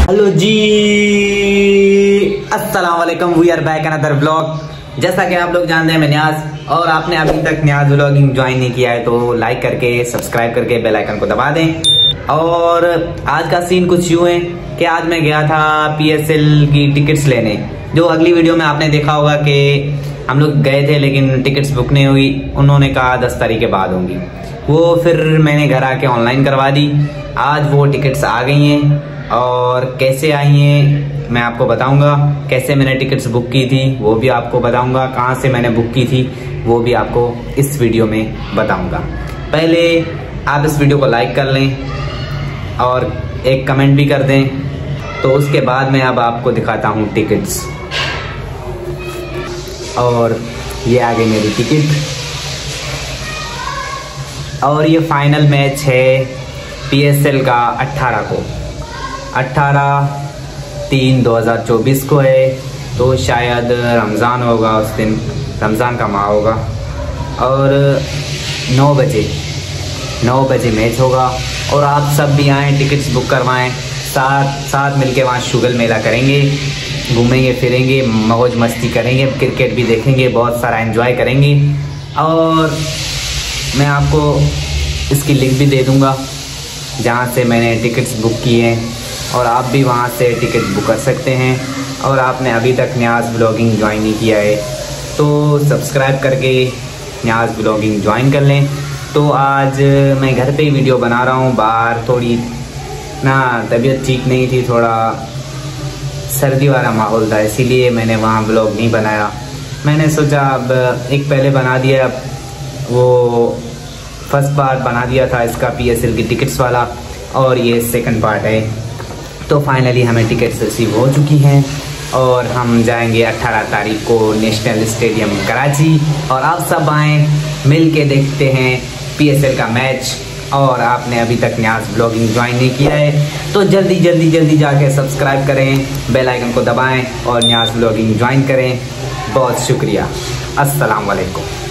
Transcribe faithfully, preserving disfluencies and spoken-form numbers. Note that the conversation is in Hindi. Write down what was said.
हेलो जी, अस्सलाम वालेकुम। We are back another blog. जैसा कि आप लोग जानते हैं मैं न्याज, और आपने अभी तक न्याज व्लॉगिंग ज्वाइन नहीं किया है तो लाइक करके सब्सक्राइब करके बेल आइकन को दबा दें। और आज का सीन कुछ यूं है कि आज मैं गया था पीएसएल की टिकट्स लेने। जो अगली वीडियो में आपने देखा होगा कि हम लोग गए थे लेकिन टिकट्स बुक नहीं हुई, उन्होंने कहा दस तारीख के बाद होंगी। वो फिर मैंने घर आके ऑनलाइन करवा दी। आज वो टिकट्स आ गई हैं और कैसे आई हैं मैं आपको बताऊंगा। कैसे मैंने टिकट्स बुक की थी वो भी आपको बताऊंगा। कहाँ से मैंने बुक की थी वो भी आपको इस वीडियो में बताऊंगा। पहले आप इस वीडियो को लाइक कर लें और एक कमेंट भी कर दें। तो उसके बाद मैं अब आपको दिखाता हूँ टिकट्स। और ये आ गई मेरी टिकट। और ये फाइनल मैच है पीएसएल का अट्ठारह को, अट्ठारह तीन दो हज़ार चौबीस को है। तो शायद रमज़ान होगा, उस दिन रमज़ान का माह होगा। और नौ बजे नौ बजे मैच होगा। और आप सब भी आएँ, टिकट्स बुक करवाएं, साथ साथ मिलके वहाँ शुगल मेला करेंगे, घूमेंगे फिरेंगे, मौज मस्ती करेंगे, क्रिकेट भी देखेंगे, बहुत सारा एंजॉय करेंगे। और मैं आपको इसकी लिंक भी दे दूँगा जहाँ से मैंने टिकट्स बुक की हैं, और आप भी वहाँ से टिकट बुक कर सकते हैं। और आपने अभी तक न्याज ब्लॉगिंग ज्वाइन नहीं किया है तो सब्सक्राइब करके न्याज ब्लॉगिंग ज्वाइन कर लें। तो आज मैं घर पे ही वीडियो बना रहा हूँ। बाहर थोड़ी ना तबीयत ठीक नहीं थी, थोड़ा सर्दी वाला माहौल था, इसीलिए मैंने वहाँ ब्लॉग नहीं बनाया। मैंने सोचा अब एक पहले बना दिया, वो फर्स्ट पार्ट बना दिया था इसका पीएसएल की टिकट्स वाला, और ये सेकंड पार्ट है। तो फाइनली हमें टिकट्स रिसीव हो चुकी हैं और हम जाएंगे अट्ठारह तारीख को नेशनल स्टेडियम कराची। और आप सब आएँ, मिल के देखते हैं पीएसएल का मैच। और आपने अभी तक न्याज ब्लॉगिंग ज्वाइन नहीं किया है तो जल्दी जल्दी जल्दी जाके सब्सक्राइब करें, बेल आइकन को दबाएं और न्याज ब्लॉगिंग ज्वाइन करें। बहुत शुक्रिया। अस्सलाम वालेकुम।